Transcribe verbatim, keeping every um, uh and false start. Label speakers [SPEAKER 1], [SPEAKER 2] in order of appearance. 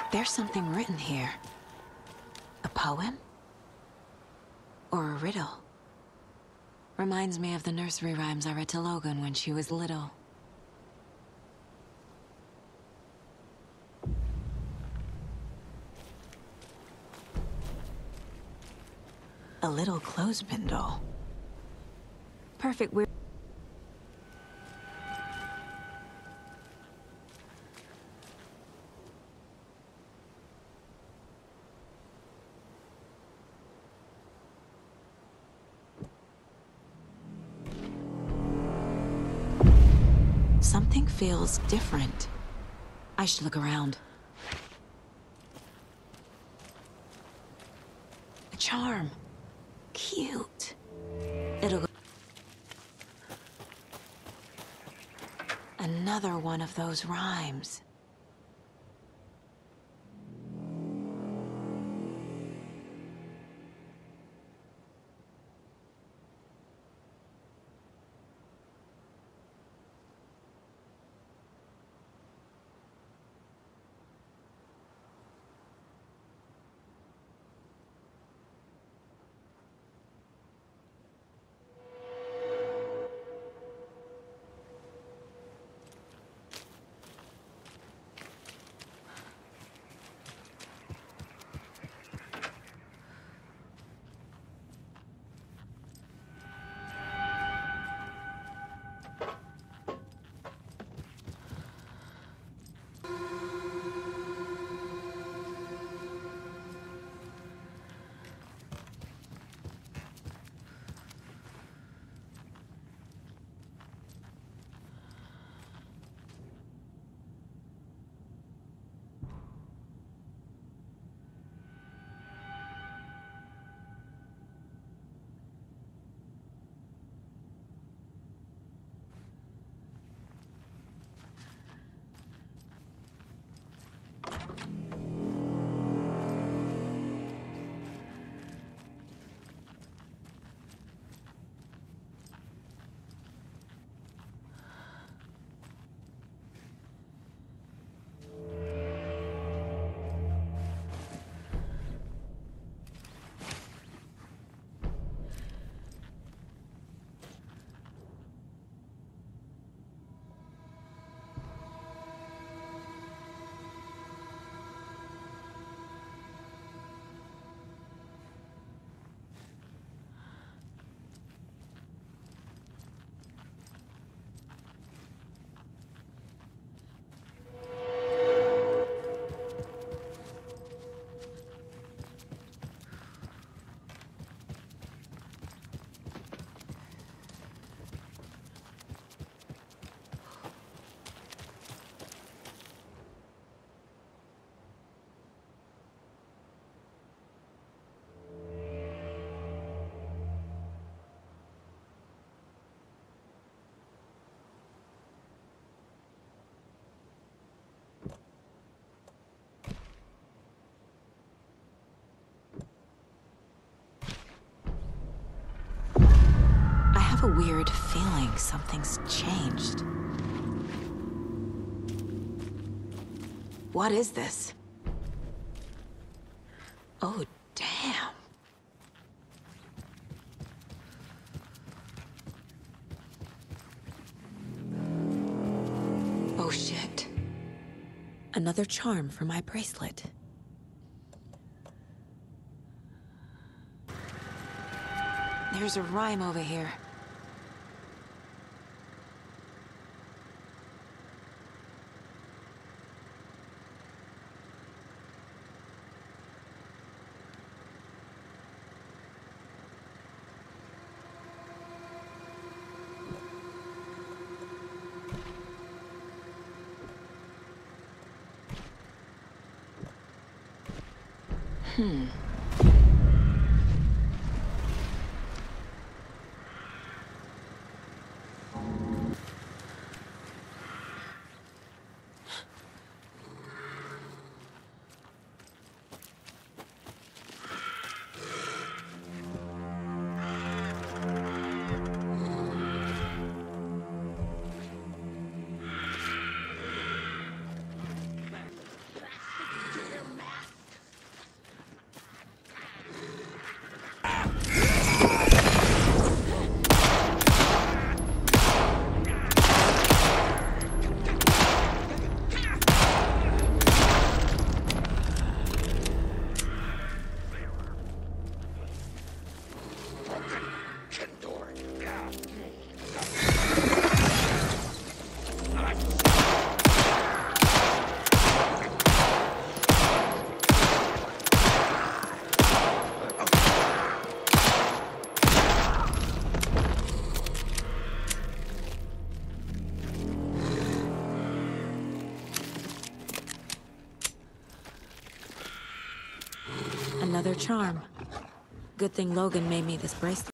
[SPEAKER 1] There's something written here. A poem? Or a riddle? Reminds me of the nursery rhymes I read to Logan when she was little. A little clothespin doll. Perfect weird. Something feels different. I should look around. A charm. Cute. It'll go. Another one of those rhymes. I have a weird feeling something's changed. What is this? Oh, damn. Oh, shit. Another charm for my bracelet. There's a rhyme over here. Hmm. their charm. Good thing Logan made me this bracelet.